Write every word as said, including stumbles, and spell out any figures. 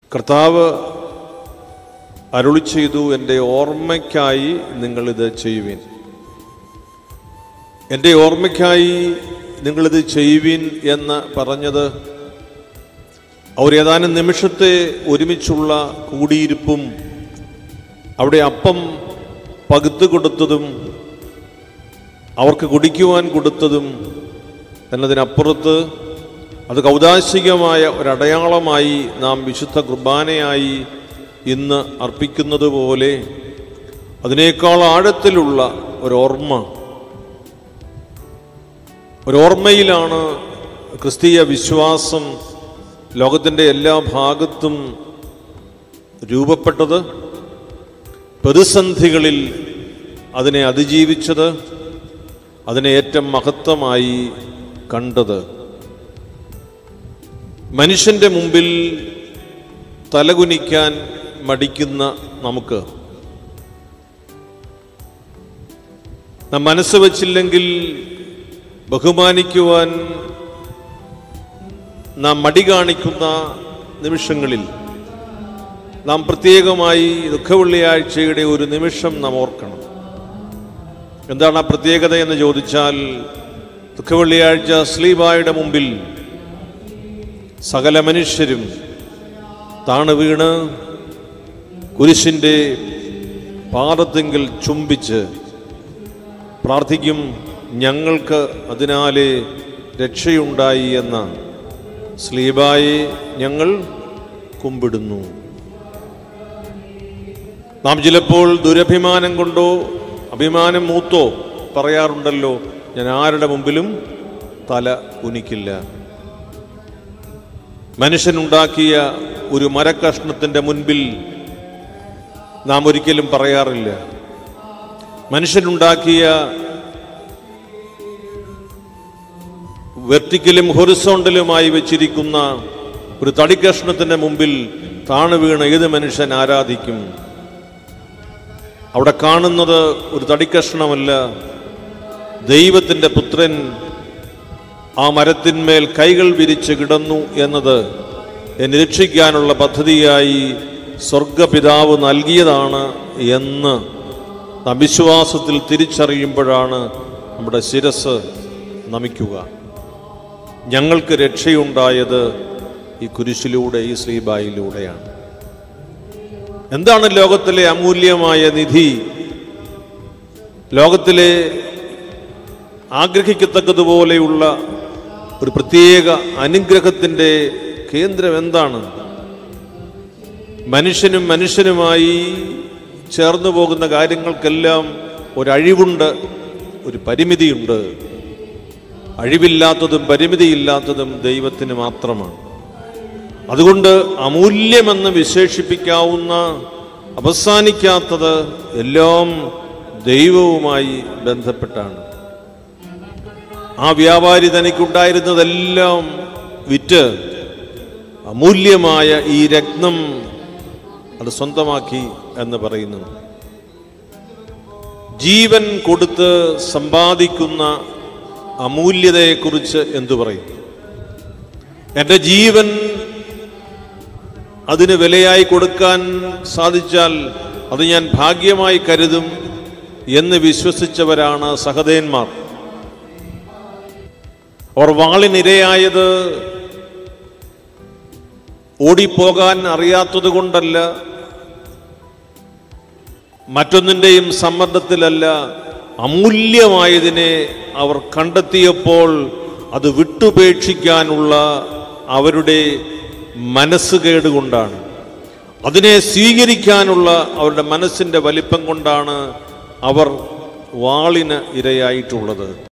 കർത്താവ് അരുളി ചെയ്തു, എൻ്റെ ഓർമ്മയ്ക്കായി നിങ്ങളിത് ചെയ്യുവിൻ. എൻ്റെ ഓർമ്മയ്ക്കായി നിങ്ങളിത് ചെയ്യുവിൻ എന്ന് പറഞ്ഞത് അവർ ഏതാനും നിമിഷത്തെ ഒരുമിച്ചുള്ള കൂടിയിരിപ്പും അവിടെ അപ്പം പകുത്തു കൊടുത്തതും അവർക്ക് കുടിക്കുവാൻ കൊടുത്തതും എന്നതിനപ്പുറത്ത് അത് കൗദാശികമായ ഒരടയാളമായി നാം വിശുദ്ധ കുർബാനയായി ഇന്ന് അർപ്പിക്കുന്നത് പോലെ അതിനേക്കാൾ ആഴത്തിലുള്ള ഒരോർമ്മ, ഒരോർമ്മയിലാണ് ക്രിസ്തീയ വിശ്വാസം ലോകത്തിൻ്റെ എല്ലാ ഭാഗത്തും രൂപപ്പെട്ടത്, പ്രതിസന്ധികളിൽ അതിനെ അതിജീവിച്ചത്, അതിനെ ഏറ്റവും മഹത്വമായി കണ്ടത്. മനുഷ്യൻ്റെ മുമ്പിൽ തലകുനിക്കാൻ മടിക്കുന്ന നമുക്ക് നാം മനസ്സ് വച്ചില്ലെങ്കിൽ ബഹുമാനിക്കുവാൻ നാം മടി കാണിക്കുന്ന നിമിഷങ്ങളിൽ നാം പ്രത്യേകമായി ദുഃഖവെള്ളിയാഴ്ചയുടെ ഒരു നിമിഷം നാം ഓർക്കണം. എന്താണ് ആ പ്രത്യേകത എന്ന് ചോദിച്ചാൽ, ദുഃഖവെള്ളിയാഴ്ച സ്ലീബായുടെ മുമ്പിൽ സകല മനുഷ്യരും താണു വീണ് കുരിശിൻ്റെ പാദത്തിങ്കിൽ ചുംബിച്ച് പ്രാർത്ഥിക്കും, ഞങ്ങൾക്ക് അതിനാലെ രക്ഷയുണ്ടായി എന്ന സ്ലീബായെ ഞങ്ങൾ കുമ്പിടുന്നു. നാം ചിലപ്പോൾ ദുരഭിമാനം കൊണ്ടോ അഭിമാനം മൂത്തോ പറയാറുണ്ടല്ലോ, ഞാൻ ആരുടെ മുമ്പിലും തല കുനിക്കില്ല. മനുഷ്യനുണ്ടാക്കിയ ഒരു മരക്കഷ്ണത്തിൻ്റെ മുൻപിൽ നാം ഒരിക്കലും പറയാറില്ല. മനുഷ്യനുണ്ടാക്കിയ വെർട്ടിക്കലും ഹൊറിസോണ്ടലുമായി വെച്ചിരിക്കുന്ന ഒരു തടിക്കഷ്ണത്തിൻ്റെ മുമ്പിൽ താണു വീണ് ഏത് മനുഷ്യൻ ആരാധിക്കും? അവിടെ കാണുന്നത് ഒരു തടിക്കഷ്ണമല്ല, ദൈവത്തിൻ്റെ പുത്രൻ ആ മരത്തിന്മേൽ കൈകൾ വിരിച്ച് കിടന്നു എന്നത് എന്നെ രക്ഷിക്കാനുള്ള പദ്ധതിയായി സ്വർഗപിതാവ് നൽകിയതാണ് എന്ന് നാം വിശ്വാസത്തിൽ തിരിച്ചറിയുമ്പോഴാണ് നമ്മുടെ ശിരസ് നമിക്കുക. ഞങ്ങൾക്ക് രക്ഷയുണ്ടായത് ഈ കുരിശിലൂടെ, ഈ സ്ലീബായിലൂടെയാണ്. എന്താണ് ലോകത്തിലെ അമൂല്യമായ നിധി? ലോകത്തിലെ ആഗ്രഹിക്കത്തക്കതുപോലെയുള്ള ഒരു പ്രത്യേക അനുഗ്രഹത്തിൻ്റെ കേന്ദ്രം എന്താണ്? മനുഷ്യനും മനുഷ്യനുമായി ചേർന്നു പോകുന്ന കാര്യങ്ങൾക്കെല്ലാം ഒരഴിവുണ്ട്, ഒരു പരിമിതിയുണ്ട്. അഴിവില്ലാത്തതും പരിമിതിയില്ലാത്തതും ദൈവത്തിന് മാത്രമാണ്. അതുകൊണ്ട് അമൂല്യമെന്ന് വിശേഷിപ്പിക്കാവുന്ന, അവസാനിക്കാത്തത് എല്ലാം ദൈവവുമായി ബന്ധപ്പെട്ടാണ്. ആ വ്യാപാരി തനിക്കുണ്ടായിരുന്നതെല്ലാം വിറ്റ് അമൂല്യമായ ഈ രത്നം അത് സ്വന്തമാക്കി എന്ന് പറയുന്നു. ജീവൻ കൊടുത്ത് സമ്പാദിക്കുന്ന അമൂല്യതയെക്കുറിച്ച് എന്തു പറയും? എൻ്റെ ജീവൻ അതിന് വിലയായി കൊടുക്കാൻ സാധിച്ചാൽ അത് ഞാൻ ഭാഗ്യമായി കരുതും എന്ന് വിശ്വസിച്ചവരാണ് സഹദേന്മാർ. അവർ വാളിനിരയായത് ഓടിപ്പോകാൻ അറിയാത്തത് കൊണ്ടല്ല, മറ്റൊന്നിൻ്റെയും സമ്മർദ്ദത്തിലല്ല, അമൂല്യമായതിനെ അവർ കണ്ടെത്തിയപ്പോൾ അത് വിട്ടുപേക്ഷിക്കാനുള്ള അവരുടെ മനസ്സുകേട് കൊണ്ടാണ്, അതിനെ സ്വീകരിക്കാനുള്ള അവരുടെ മനസ്സിൻ്റെ വലിപ്പം കൊണ്ടാണ് അവർ വാളിന് ഇരയായിട്ടുള്ളത്.